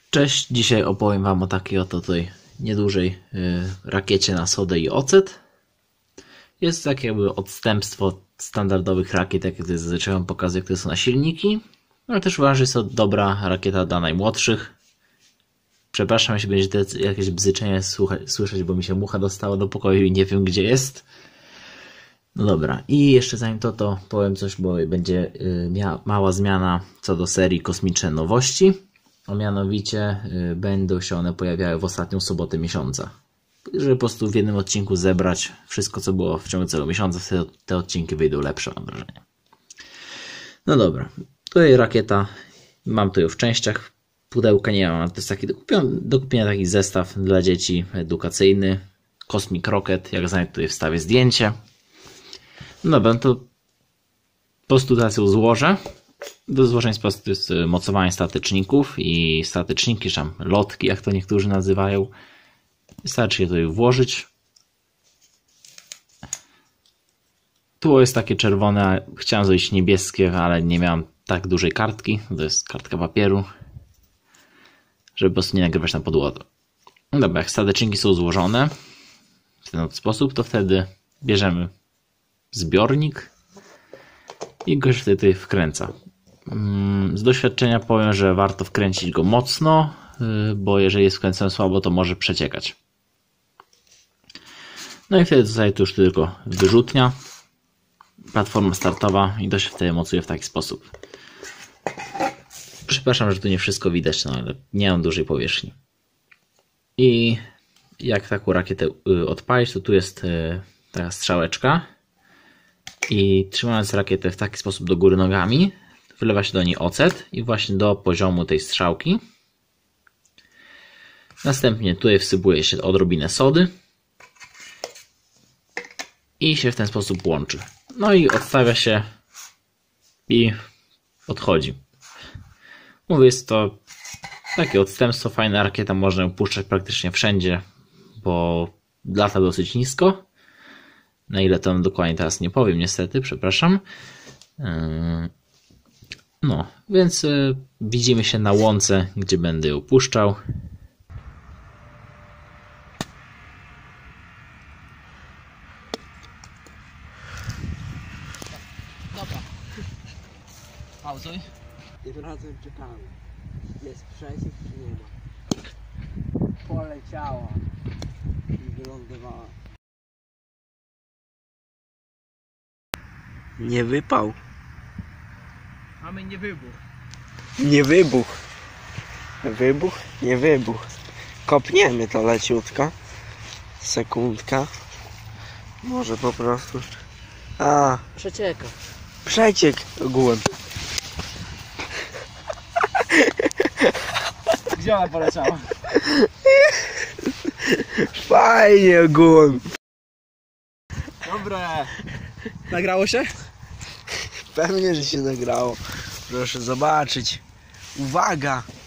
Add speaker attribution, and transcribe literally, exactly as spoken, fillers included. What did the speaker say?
Speaker 1: Cześć, dzisiaj opowiem Wam o takiej oto tutaj niedużej yy, rakiecie na sodę i ocet. Jest to takie jakby odstępstwo standardowych rakiet, jakie tutaj zazwyczaj Wam pokazuję, które są na silniki. Ale też uważam, że jest to dobra rakieta dla najmłodszych. Przepraszam, jeśli będziecie jakieś bzyczenie słyszeć, bo mi się mucha dostała do pokoju i nie wiem, gdzie jest. No dobra, i jeszcze zanim to, to powiem coś, bo będzie yy, mia mała zmiana co do serii Kosmiczne Nowości. A mianowicie y, będą się one pojawiały w ostatnią sobotę miesiąca. Żeby po prostu w jednym odcinku zebrać wszystko, co było w ciągu całego miesiąca, wtedy te odcinki wyjdą lepsze, mam wrażenie. No dobra, tutaj rakieta, mam tu ją w częściach, pudełka nie mam, to jest taki do kupienia, do kupienia taki zestaw dla dzieci edukacyjny, Cosmic Rocket, jak znajdę tutaj wstawię zdjęcie. No dobra, to po prostu teraz ją złożę. Do złożenia po prostu jest mocowanie statyczników i statyczniki, czy tam lotki, jak to niektórzy nazywają. Wystarczy je tutaj włożyć. Tu jest takie czerwone, chciałem zrobić niebieskie, ale nie miałem tak dużej kartki. To jest kartka papieru, żeby po prostu nie nagrywać na podłodze. No dobra, jak statyczniki są złożone w ten sposób, to wtedy bierzemy zbiornik i go się tutaj wkręca. Z doświadczenia powiem, że warto wkręcić go mocno, bo jeżeli jest wkręcony słabo, to może przeciekać. No i wtedy zostaje tu już tylko wyrzutnia, platforma startowa i to się wtedy mocuje w taki sposób. Przepraszam, że tu nie wszystko widać, no ale nie mam dużej powierzchni. I jak taką rakietę odpalić, to tu jest taka strzałeczka i trzymając rakietę w taki sposób do góry nogami, wylewa się do niej ocet i właśnie do poziomu tej strzałki. Następnie tutaj wsypuje się odrobinę sody i się w ten sposób łączy. No i odstawia się i odchodzi. Mówię, jest to takie odstępstwo, fajna rakieta, można ją puszczać praktycznie wszędzie, bo lata dosyć nisko. Na ile to dokładnie teraz nie powiem, niestety, przepraszam. No, więc y, widzimy się na łące, gdzie będę ją puszczał.
Speaker 2: Dobra. Pauzuj.
Speaker 3: Tym razem czekamy. Jest przeciek czy nie ma? Poleciała i wylądowała. Nie wypał.
Speaker 2: Mamy nie wybuch.
Speaker 3: Nie wybuch. Wybuch? Nie wybuch. Kopniemy to leciutko. Sekundka. Może po prostu. A,
Speaker 2: Przecieka.
Speaker 3: przeciek ogółem.
Speaker 2: Gdzie ona poleciała?
Speaker 3: Fajnie ogółem.
Speaker 2: Dobre. Nagrało się?
Speaker 3: Pewnie, że się nagrało. Proszę zobaczyć. Uwaga!